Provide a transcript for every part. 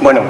Bueno,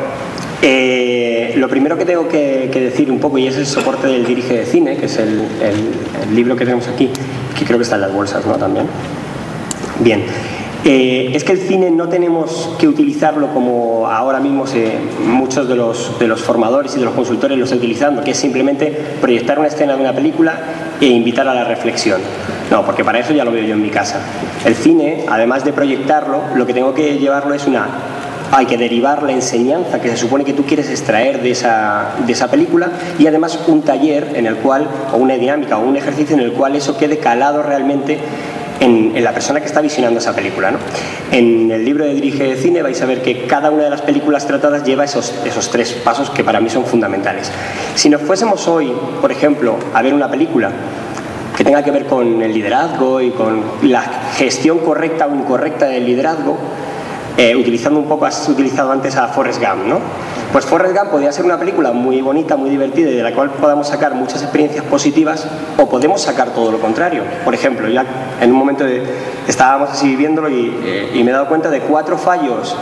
lo primero que tengo que decir un poco, y es el soporte del Dirige de Cine, que es el libro que tenemos aquí, que creo que está en las bolsas, ¿no? También. Bien. Es que el cine no tenemos que utilizarlo como ahora mismo muchos de los formadores y de los consultores lo están utilizando, que es simplemente proyectar una escena de una película e invitar a la reflexión. No, porque para eso ya lo veo yo en mi casa. El cine, además de proyectarlo, lo que tengo que llevarlo es hay que derivar la enseñanza que se supone que tú quieres extraer de esa película, y además un taller en el cual, o una dinámica o un ejercicio en el cual eso quede calado realmente en la persona que está visionando esa película, ¿no? En el libro de Dirige de Cine vais a ver que cada una de las películas tratadas lleva esos 3 pasos que para mí son fundamentales. Si nos fuésemos hoy, por ejemplo, a ver una película que tenga que ver con el liderazgo y con la gestión correcta o incorrecta del liderazgo, utilizando un poco, has utilizado antes a Forrest Gump, ¿no? Pues Forrest Gump podría ser una película muy bonita, muy divertida, y de la cual podamos sacar muchas experiencias positivas, o podemos sacar todo lo contrario. Por ejemplo, ya en un momento estábamos así viéndolo y me he dado cuenta de 4 fallos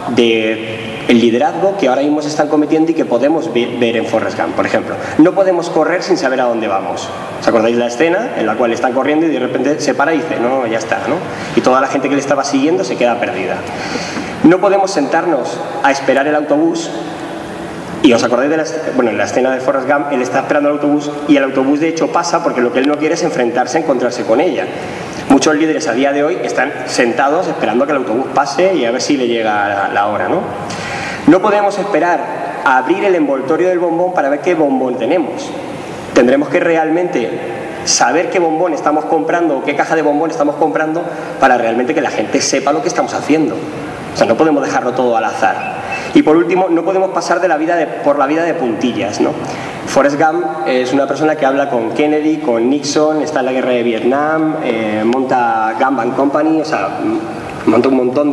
del liderazgo que ahora mismo se están cometiendo y que podemos ver en Forrest Gump. Por ejemplo, no podemos correr sin saber a dónde vamos. ¿Os acordáis de la escena en la cual están corriendo y de repente se para y dice, no, ya está, ¿no? Y toda la gente que le estaba siguiendo se queda perdida. No podemos sentarnos a esperar el autobús. Y os acordáis en la escena de Forrest Gump, él está esperando el autobús y el autobús de hecho pasa porque lo que él no quiere es enfrentarse, encontrarse con ella. Muchos líderes a día de hoy están sentados esperando a que el autobús pase y a ver si le llega la hora, ¿no? No podemos esperar a abrir el envoltorio del bombón para ver qué bombón tenemos. Tendremos que realmente saber qué bombón estamos comprando o qué caja de bombón estamos comprando para realmente que la gente sepa lo que estamos haciendo. O sea, no podemos dejarlo todo al azar. Y por último, no podemos pasar por la vida de puntillas, ¿no? Forrest Gump es una persona que habla con Kennedy, con Nixon, está en la guerra de Vietnam, monta Gump and Company, o sea, monta un montón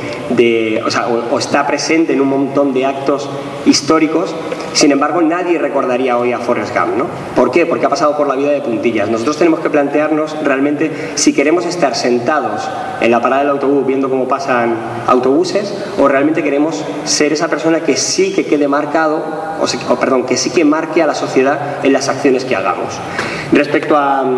o está presente en un montón de actos históricos. Sin embargo, nadie recordaría hoy a Forrest Gump, ¿no? ¿Por qué? Porque ha pasado por la vida de puntillas. Nosotros tenemos que plantearnos realmente si queremos estar sentados en la parada del autobús viendo cómo pasan autobuses, o realmente queremos ser esa persona que sí que quede marcado, que sí que marque a la sociedad en las acciones que hagamos. Respecto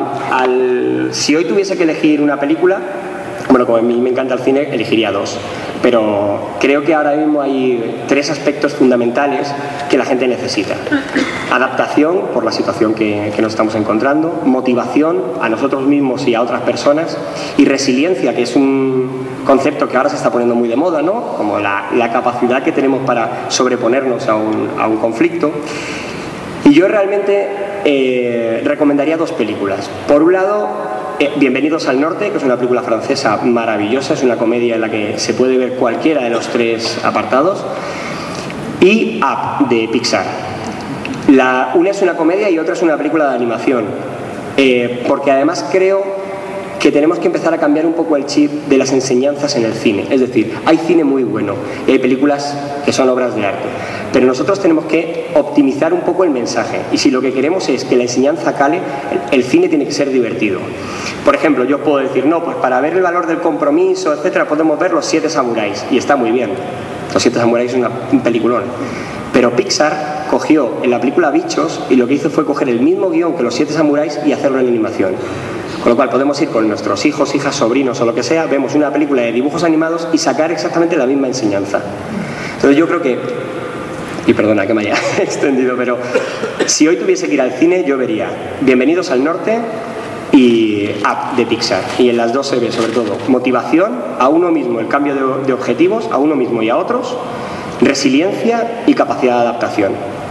si hoy tuviese que elegir una película, bueno, como a mí me encanta el cine, elegiría 2. Pero creo que ahora mismo hay 3 aspectos fundamentales que la gente necesita. Adaptación, por la situación que nos estamos encontrando. Motivación a nosotros mismos y a otras personas. Y resiliencia, que es un concepto que ahora se está poniendo muy de moda, ¿no? Como la capacidad que tenemos para sobreponernos a un conflicto. Y yo realmente recomendaría 2 películas. Por un lado, Bienvenidos al Norte, que es una película francesa maravillosa, es una comedia en la que se puede ver cualquiera de los 3 apartados, y Up, de Pixar. Una es una comedia y otra es una película de animación, porque además creo que tenemos que empezar a cambiar un poco el chip de las enseñanzas en el cine. Es decir, hay cine muy bueno y hay películas que son obras de arte, pero nosotros tenemos que optimizar un poco el mensaje, y si lo que queremos es que la enseñanza cale, el cine tiene que ser divertido. Por ejemplo, yo puedo decir, no, pues para ver el valor del compromiso, etcétera, podemos ver Los 7 samuráis, y está muy bien. Los 7 samuráis es un peliculón. Pero Pixar cogió en la película Bichos y lo que hizo fue coger el mismo guión que Los 7 samuráis y hacerlo en animación. Con lo cual podemos ir con nuestros hijos, hijas, sobrinos o lo que sea, vemos una película de dibujos animados y sacar exactamente la misma enseñanza. Entonces yo creo que, y perdona que me haya extendido, pero si hoy tuviese que ir al cine, yo vería Bienvenidos al Norte y Up, de Pixar. Y en las 2 se ve sobre todo motivación a uno mismo, el cambio de objetivos a uno mismo y a otros, resiliencia y capacidad de adaptación.